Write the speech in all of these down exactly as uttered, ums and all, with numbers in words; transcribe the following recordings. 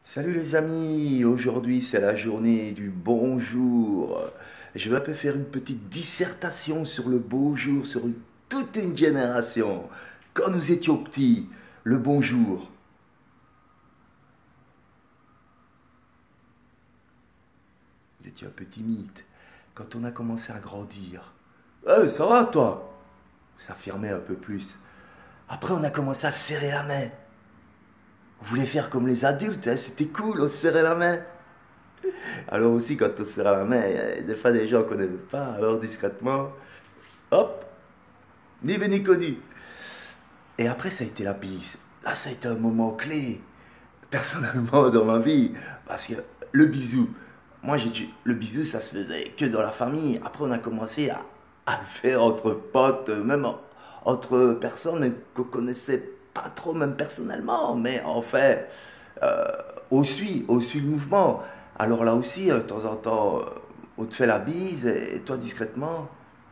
Salut les amis, aujourd'hui c'est la journée du bonjour. Je vais te faire une petite dissertation sur le beau jour, sur une- toute une génération. Quand nous étions petits, le bonjour. Vous étiez un peu timide. Quand on a commencé à grandir, hey, ça va toi? On s'affirmait un peu plus. Après on a commencé à se serrer la main. On voulait faire comme les adultes, hein, c'était cool, on se serrait la main. Alors aussi, quand on se serre la main, il y a des fois des gens qu'on n'aime pas, alors discrètement, hop, ni vu ni connu. Et après, ça a été la bise. Là, ça a été un moment clé, personnellement, dans ma vie. Parce que le bisou, moi, j'ai dû- le bisou, ça se faisait que dans la famille. Après, on a commencé à, à le faire entre potes, même en- entre personnes qu'on connaissait pas trop, même personnellement. Mais en fait, euh, on suit, on suit le mouvement. Alors là aussi, euh, de temps en temps, euh, on te fait la bise et toi, discrètement,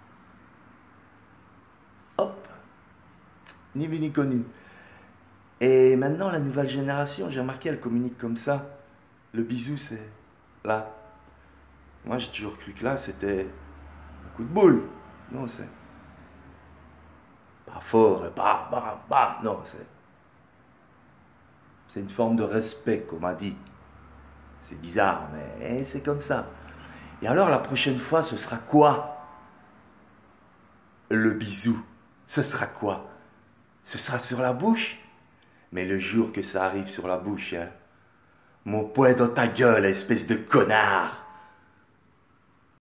hop, ni vu ni connu. Et maintenant, la nouvelle génération, j'ai remarqué, elle communique comme ça. Le bisou, c'est là. Moi, j'ai toujours cru que là, c'était un coup de boule. Non, c'est pas fort, et bam, bam, bam. Non, c'est c'est une forme de respect, qu'on m'a dit. C'est bizarre, mais c'est comme ça. Et alors, la prochaine fois, ce sera quoi? Le bisou, ce sera quoi? Ce sera sur la bouche? Mais le jour que ça arrive sur la bouche, hein, mon poing dans ta gueule, espèce de connard!